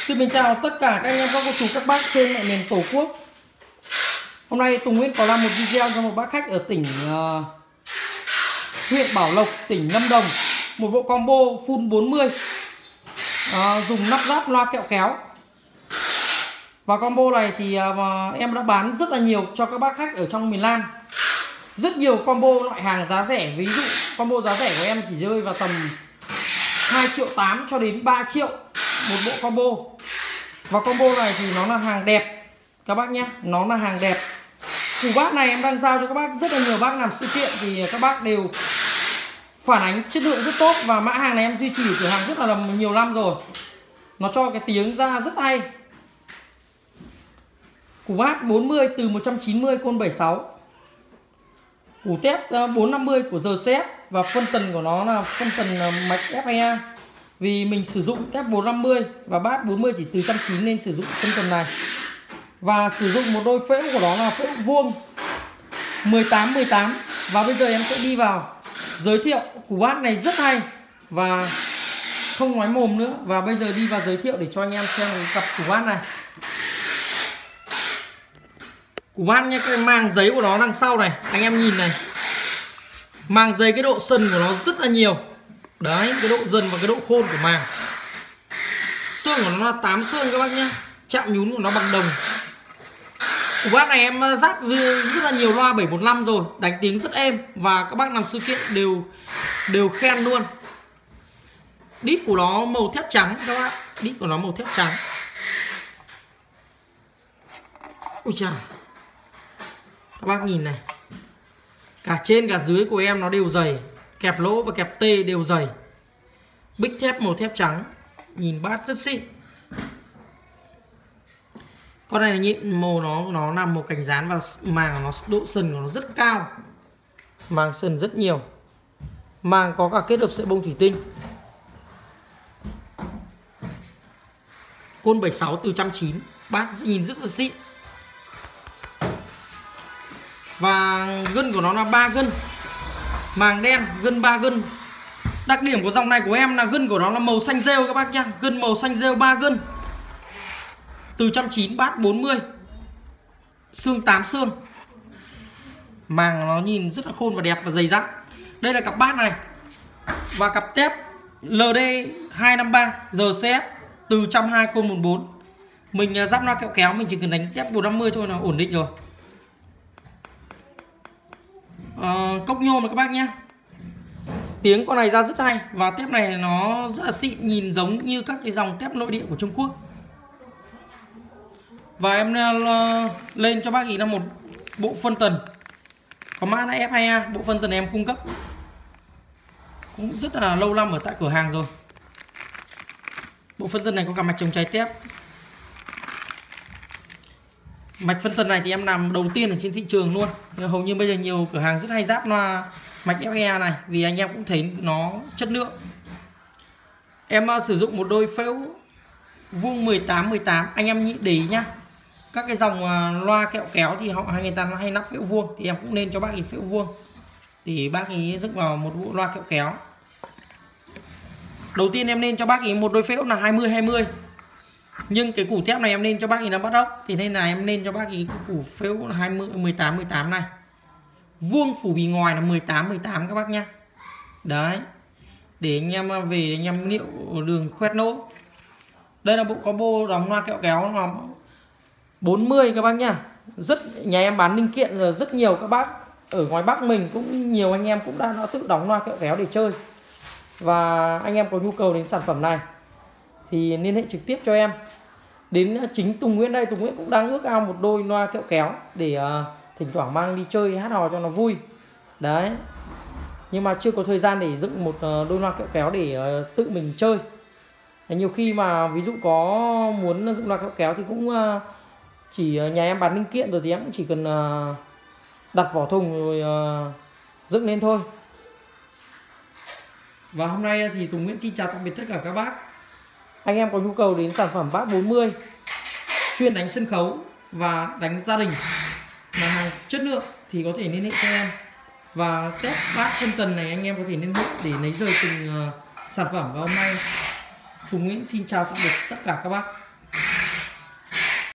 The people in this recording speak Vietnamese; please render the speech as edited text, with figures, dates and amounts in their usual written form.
Xin mình chào tất cả các anh em, các cô chú, các bác trên mọi miền Tổ quốc. Hôm nay Tùng Nguyễn có làm một video cho một bác khách ở tỉnh huyện Bảo Lộc, tỉnh Lâm Đồng. Một bộ combo full 40 dùng nắp ráp loa kẹo kéo. Và combo này thì em đã bán rất là nhiều cho các bác khách ở trong miền Nam. Rất nhiều combo loại hàng giá rẻ. Ví dụ combo giá rẻ của em chỉ rơi vào tầm 2,8 triệu cho đến 3 triệu một bộ combo. Và combo này thì nó là hàng đẹp các bác nhé, nó là hàng đẹp. Củ bát này em đang giao cho các bác, rất là nhiều bác làm sự kiện thì các bác đều phản ánh chất lượng rất tốt. Và mã hàng này em duy trì ở cửa hàng rất là nhiều năm rồi, nó cho cái tiếng ra rất hay. Củ bát 40 từ 190 côn 76, củ tép 450 của GCF. Và phân tần của nó là phân tần mạch FA. Vì mình sử dụng tép 450 và bát 40 chỉ từ 190 nên sử dụng phân tần này. Và sử dụng một đôi phễu của nó là phễu vuông 18-18. Và bây giờ em sẽ đi vào giới thiệu củ bát này rất hay và không nói mồm nữa. Và bây giờ đi vào giới thiệu để cho anh em xem cặp củ bát này. Củ bát nha, cái màng giấy của nó đằng sau này, anh em nhìn này, màng giấy cái độ sần của nó rất là nhiều. Đấy, cái độ dần và cái độ khôn của màng. Xương của nó là 8 xương các bác nhé. Chạm nhún của nó bằng đồng. Củ bát này em ráp rất là nhiều loa 715 rồi, đánh tiếng rất êm và các bác làm sự kiện đều khen luôn. Đít của nó màu thép trắng các bác, đít của nó màu thép trắng. Ui chà, các bác nhìn này, cả trên cả dưới của em nó đều dày, kẹp lỗ và kẹp tê đều dày. Bích thép màu thép trắng, nhìn bát rất xịn. Con này là nhịn màu nó nằm màu cành rán và màng nó độ sần của nó rất cao. Màng sần rất nhiều. Màng có cả kết hợp sợi bông thủy tinh. Côn 76 từ 190, bát nhìn rất là xịn. Và gân của nó là 3 gân. Màng đen, gân 3 gân. Đặc điểm của dòng này của em là gân của nó là màu xanh rêu các bác nhá. Gân màu xanh rêu 3 gân. Từ 190, bát 40. Xương 8 xương. Màng nó nhìn rất là khôn và đẹp và dày dặn. Đây là cặp bát này. Và cặp tép LD 253 GCF từ 120 côn 14. Mình ráp loa kẹo kéo, mình chỉ cần đánh tép 450 thôi là ổn định rồi. Cốc nhôm các bác nhé. Tiếng con này ra rất hay. Và tép này nó rất là xịn, nhìn giống như các cái dòng tép nội địa của Trung Quốc. Và em lên cho bác ý là một bộ phân tần có mã là F2A. Bộ phân tần em cung cấp cũng rất là lâu năm ở tại cửa hàng rồi. Bộ phân tần này có cả mạch chống cháy tép. Mạch phân tần này thì em làm đầu tiên ở trên thị trường luôn. Hầu như bây giờ nhiều cửa hàng rất hay ráp loa mạch FE này, vì anh em cũng thấy nó chất lượng. Em sử dụng một đôi phễu vuông 18-18. Anh em để ý nhá, các cái dòng loa kẹo kéo thì người ta hay nắp phễu vuông, thì em cũng nên cho bác ý phễu vuông để bác ý dựng vào một bộ loa kẹo kéo. Đầu tiên em nên cho bác ý một đôi phễu là 20-20. Nhưng cái củ thép này em nên cho bác ý là bắt ốc, thì nên là em nên cho bác ý củ phễu là 18-18 này. Vuông phủ bì ngoài là 18-18 các bác nhá. Đấy, để anh em về anh em liệu đường khoét nỗ. Đây là bộ combo đóng loa kẹo kéo là 40 các bác nhá. Nhà em bán linh kiện rồi, rất nhiều các bác ở ngoài Bắc mình cũng nhiều anh em cũng đã tự đóng loa kẹo kéo để chơi. Và anh em có nhu cầu đến sản phẩm này thì liên hệ trực tiếp cho em. Đến chính Tùng Nguyễn đây, Tùng Nguyễn cũng đang ước ao một đôi loa kẹo kéo để thỉnh thoảng mang đi chơi hát hò cho nó vui. Đấy, nhưng mà chưa có thời gian để dựng một đôi loa kẹo kéo để tự mình chơi. Nhiều khi mà ví dụ có muốn dựng loa kẹo kéo thì cũng chỉ nhà em bán linh kiện rồi thì em cũng chỉ cần đặt vỏ thùng rồi dựng lên thôi. Và hôm nay thì Tùng Nguyễn xin chào tạm biệt tất cả các bác. Anh em có nhu cầu đến sản phẩm bát 40 chuyên đánh sân khấu và đánh gia đình là hàng chất lượng thì có thể liên hệ cho em. Và test bát phân tần này anh em có thể liên hệ để lấy rời từng sản phẩm. Và hôm nay Tùng Nguyễn xin chào tạm biệt tất cả các bác.